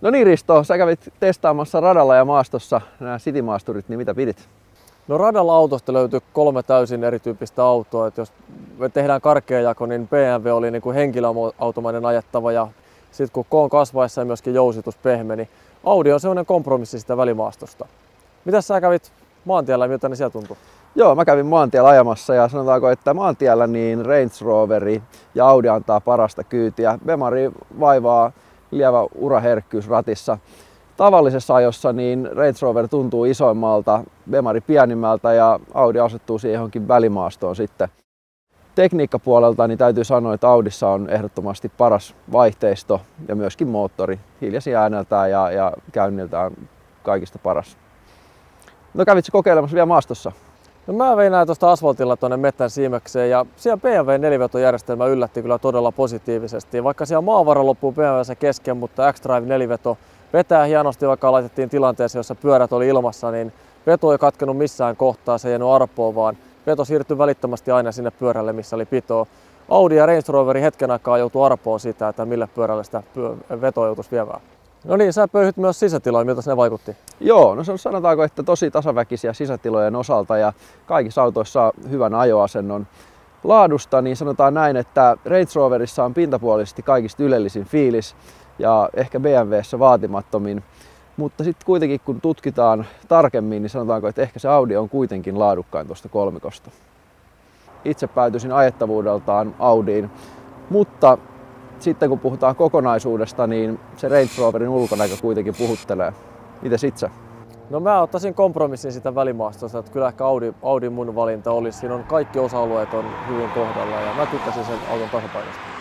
No niin Risto, sä kävit testaamassa radalla ja maastossa nämä City-maasturit, niin mitä pidit? No radalla autosta löytyy 3 täysin erityyppistä autoa. Et jos me tehdään karkea jako, niin BMW oli niin kuin henkilöautomainen ajettava ja sitten kun koon kasvaessa ja myöskin jousitus pehmeni, Audi on sellainen kompromissi sitä välimaastosta. Mitäs sä kävit maantiellä ja miltä ne siellä tuntui? Joo, mä kävin maantiellä ajamassa ja sanotaanko, että maantiellä niin Range Roveri ja Audi antaa parasta kyytiä. Bemari vaivaa lievä uraherkkyys ratissa. Tavallisessa ajossa niin Range Rover tuntuu isoimmalta, Bemari pienimmältä ja Audi asettuu siihen johonkin välimaastoon sitten. Tekniikkapuolelta niin täytyy sanoa, että Audissa on ehdottomasti paras vaihteisto ja myöskin moottori. Hiljaisia ääneltään ja käynniltään kaikista paras. No kävitsä kokeilemassa vielä maastossa? No mä vein näin tuosta asfaltilla tuonne Mettän Siimekseen ja siellä BMW nelivetojärjestelmä yllätti kyllä todella positiivisesti. Vaikka siellä maavara loppuu BMW:ssä kesken, mutta X-Drive neliveto vetää hienosti, vaikka laitettiin tilanteeseen, jossa pyörät oli ilmassa, niin veto ei katkenut missään kohtaa, se ei jäänyt arpoon, vaan veto siirtyi välittömästi aina sinne pyörälle, missä oli pitoa. Audi ja Range Roveri hetken aikaa joutui arpoon sitä, että millä pyörällä sitä vetoa joutuisi viemään. No niin, sä pöyhit myös sisätiloja, miltä ne vaikutti? Joo, no sanotaanko, että tosi tasaväkisiä sisätilojen osalta ja kaikissa autoissa saa hyvän ajoasennon. Laadusta niin sanotaan näin, että Range Roverissa on pintapuolisesti kaikista ylellisin fiilis ja ehkä BMW:ssä vaatimattomin. Mutta sitten kuitenkin kun tutkitaan tarkemmin, niin sanotaanko, että ehkä se Audi on kuitenkin laadukkain tuosta kolmikosta. Itse päätyisin ajettavuudeltaan Audiin, mutta sitten kun puhutaan kokonaisuudesta, niin se Range Roverin ulkonäkö kuitenkin puhuttelee. Mites itse? No mä ottaisin kompromissin sitä välimaastosta, että kyllä ehkä Audi mun valinta olisi. Siinä on kaikki osa-alueet on hyvin kohdalla ja mä tykkäsin sen auton tasapainosta.